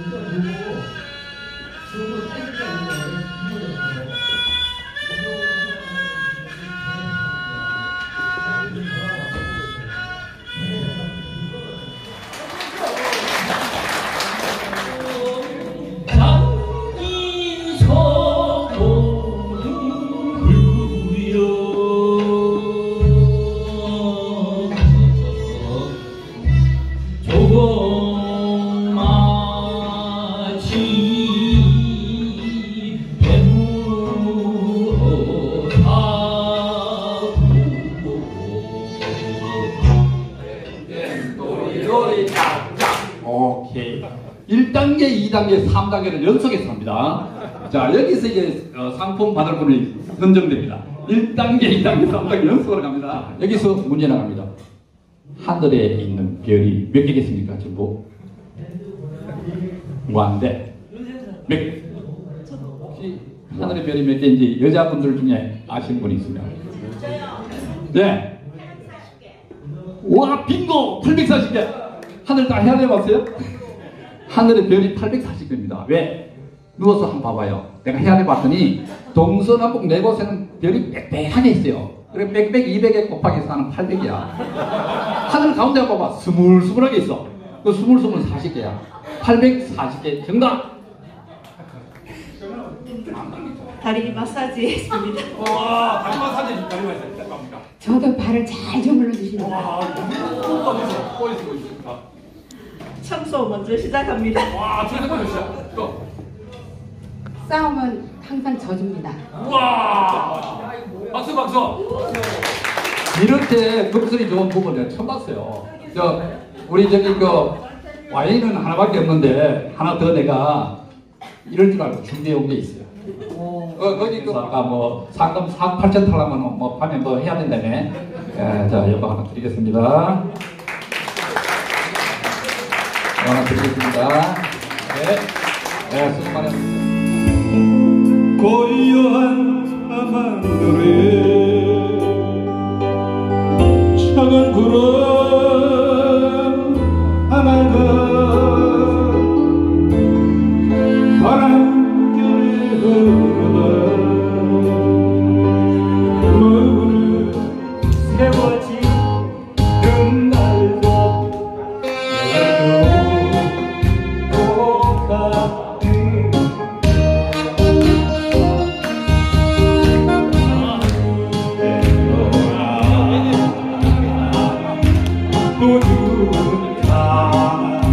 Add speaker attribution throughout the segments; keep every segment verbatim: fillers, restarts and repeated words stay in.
Speaker 1: 오케이. 일 단계, 이 단계, 삼 단계를 연속해서 합니다. 자, 여기서 이제 어, 상품 받을 분이 선정됩니다. 일 단계, 이 단계, 삼 단계 연속으로 갑니다. 여기서 문제 나갑니다. 하늘에 있는 별이 몇 개겠습니까? 전부? 무한대. 몇 개? 혹시 하늘의 별이 몇 개인지 여자분들 중에 아시는 분이 있습니다. 네. 와, 빙고! 팔백사십 개! 하늘 다 헤아려봤어요? 하늘의 별이 팔백사십 개입니다. 왜? 누워서 한번 봐봐요. 내가 헤아려봤더니 동서남북 네 곳에는 별이 빽빽하게 있어요. 그래 빽빽 이백 개 곱하기 사는 팔백이야. 하늘 가운데 봐봐. 스물스물하게 있어. 그 스물스물 사십 개야. 팔백사십 개 정답!
Speaker 2: 다리 마사지 했습니다.
Speaker 1: 와, 다리 마사지, 다리 마사지. 감사합니다.
Speaker 3: 저도 발을 잘 주물러 주십니다.
Speaker 1: 와, 어디서, 어디서 있습니까?
Speaker 2: 청소 먼저 시작합니다.
Speaker 1: 와, 저녁 시작. 또.
Speaker 3: 싸움은 항상 져줍니다.
Speaker 1: 우와! 박수, 박수! 이렇게 목소리 좋은 부분 내가 처음 봤어요. 저, 우리 저기 그, 와인은 하나밖에 없는데, 하나 더 내가 이럴 줄 알고 준비해 온 게 있어요. 어, 거기 그 아까 뭐 상금 사억 팔천 탈라면 뭐 밤에 뭐 해야 된다며. 예, 자, 이거 하나 드리겠습니다. 이거 하나 드리겠습니다. 네, 네, 수고 많으셨습니다.
Speaker 4: 고요한 밤하늘에 작은 구름 하나가 바람결에 흘러가 머무르 세워진 그날도 여기도 똑같은 모두 다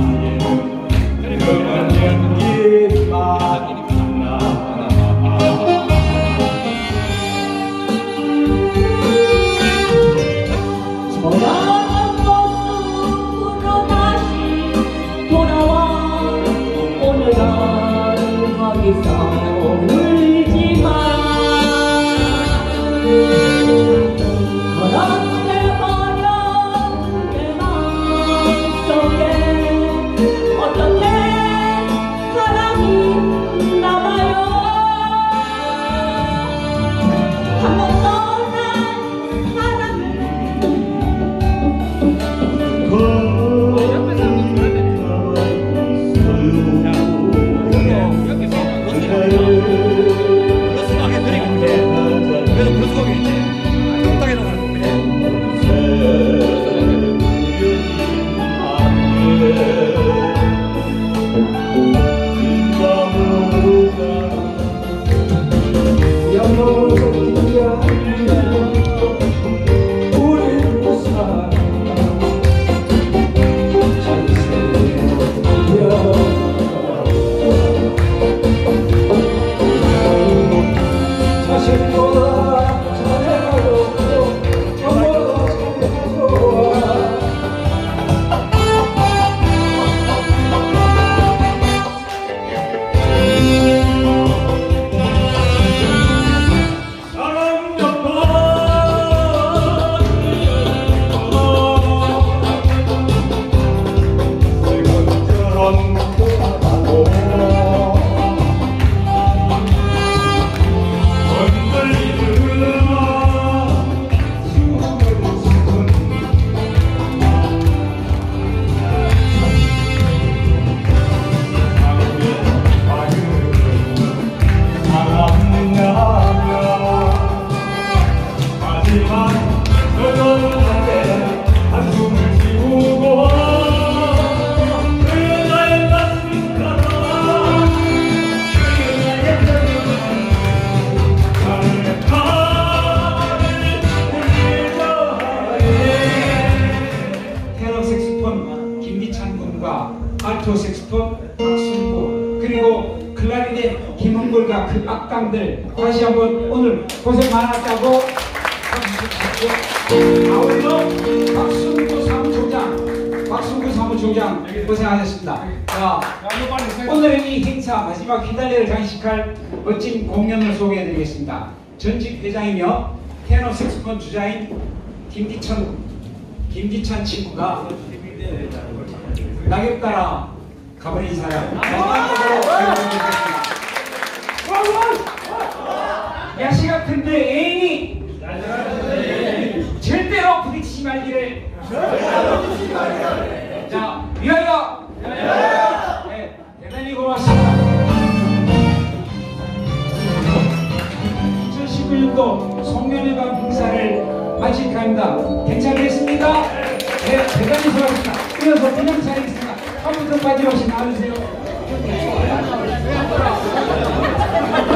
Speaker 5: 알토 색스폰 박순구, 그리고 클라리넷 김흥골과 그 악당들 다시 한번 오늘 고생 많았다고 박수. 아울러 박순구 사무총장, 박순구 사무총장 고생하셨습니다. 자, 오늘 이 행사 마지막 휘달려를 장식할 멋진 공연을 소개해드리겠습니다. 전직 회장이며 테너 색소폰 주자인 김기천, 김기찬 친구가 낙엽 따라 가버린 사람 마지막으로 배워드리겠습니다. 야시 같은데 애인이 절대로 부딪히지 말기를. 자, 위하여. 네, 대단히 고맙습니다. 이천십구 년도 송년회관 행사를 마치합니다. 괜찮겠습니까? 네, 대단히 수고하셨습니다. 이어서 그냥 차리겠습니다. 한 분 더 빠짐없이 나와주세요.